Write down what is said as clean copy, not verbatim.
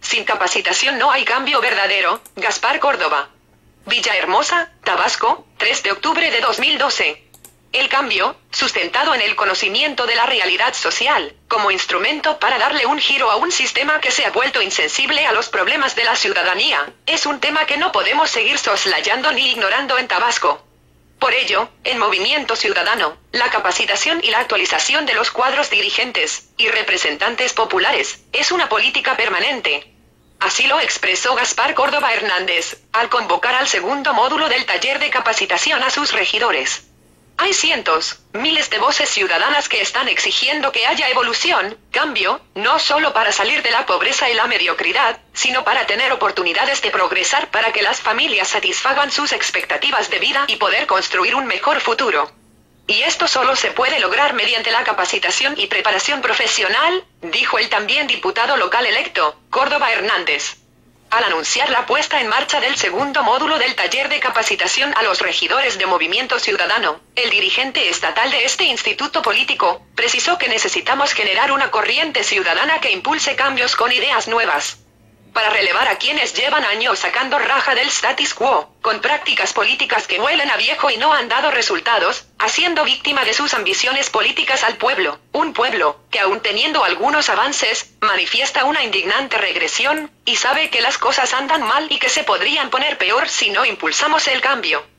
Sin capacitación no hay cambio verdadero. Gaspar Córdoba. Villahermosa, Tabasco, 3 de octubre de 2012. El cambio, sustentado en el conocimiento de la realidad social, como instrumento para darle un giro a un sistema que se ha vuelto insensible a los problemas de la ciudadanía, es un tema que no podemos seguir soslayando ni ignorando en Tabasco. Por ello, en Movimiento Ciudadano, la capacitación y la actualización de los cuadros dirigentes y representantes populares es una política permanente. Así lo expresó Gaspar Córdoba Hernández, al convocar al segundo módulo del taller de capacitación a sus regidores. Hay cientos, miles de voces ciudadanas que están exigiendo que haya evolución, cambio, no solo para salir de la pobreza y la mediocridad, sino para tener oportunidades de progresar para que las familias satisfagan sus expectativas de vida y poder construir un mejor futuro. Y esto solo se puede lograr mediante la capacitación y preparación profesional, dijo el también diputado local electo, Córdoba Hernández. Al anunciar la puesta en marcha del segundo módulo del taller de capacitación a los regidores de Movimiento Ciudadano, el dirigente estatal de este instituto político, precisó que necesitamos generar una corriente ciudadana que impulse cambios con ideas nuevas. Para relevar a quienes llevan años sacando raja del status quo, con prácticas políticas que huelen a viejo y no han dado resultados, haciendo víctima de sus ambiciones políticas al pueblo, un pueblo, que aun teniendo algunos avances, manifiesta una indignante regresión, y sabe que las cosas andan mal y que se podrían poner peor si no impulsamos el cambio.